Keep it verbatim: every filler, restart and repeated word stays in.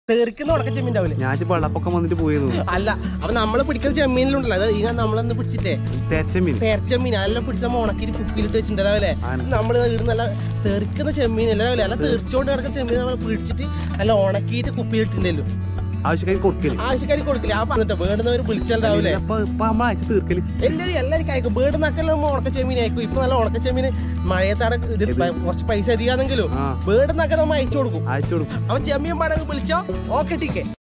തെറിക്കുന്ന ഉണക്ക ചെമ്മീൻ ഉണ്ടാവില്ലേ? ഞാൻ വെള്ളപ്പൊക്കം വന്നിട്ട് പോയിരുന്നു. അല്ല, അപ്പൊ നമ്മള് പിടിക്കുന്ന ചെമ്മീനിലുണ്ടല്ലോ, അത് ഇതിനെ നമ്മളന്ന് പിടിച്ചിട്ടേ തേച്ചമീൻ തേർച്ചെമ്മീൻ അതെല്ലാം പിടിച്ച നമ്മൾ ഉണക്കിട്ട് കുപ്പിയിലിട്ട് വെച്ചിട്ടുണ്ടാവില്ലേ? നമ്മള് ഇടുന്നല്ല തെറിക്കുന്ന ചെമ്മീൻ അല്ലേ, അല്ല തെറിച്ചോണ്ട് കിടക്കുന്ന ചെമ്മീൻ നമ്മൾ പിടിച്ചിട്ട് നല്ല ഉണക്കിയിട്ട് കുപ്പിയിലിട്ടുണ്ടല്ലോ. ആവശ്യക്കാരി കൊടുക്കല് ആവശ്യക്കാരി കൊടുക്കില്ല. ആ പറഞ്ഞിട്ട് വേണ്ടുന്നവര് വിളിച്ചാലാവില്ലേ തീർക്കല്. എല്ലാവരും എല്ലാവർക്കും അയക്കും. വേടുന്നാക്കല്ല ഉണക്ക ചെമ്മീൻ അയക്കും. ഇപ്പൊ നല്ല ഉണക്ക ചെമ്മീൻ മഴയത്താണ് ഇത് കുറച്ച് പൈസ അധികമാണെങ്കിലും വേടുന്നാക്കാൻ നമ്മൾ അയച്ചു കൊടുക്കും. അയച്ചു കൊടുക്കും. അവൻ ചെമ്മീൻ പാടങ്ങ് വിളിച്ചോ ഓക്കെ ടീക്കെ.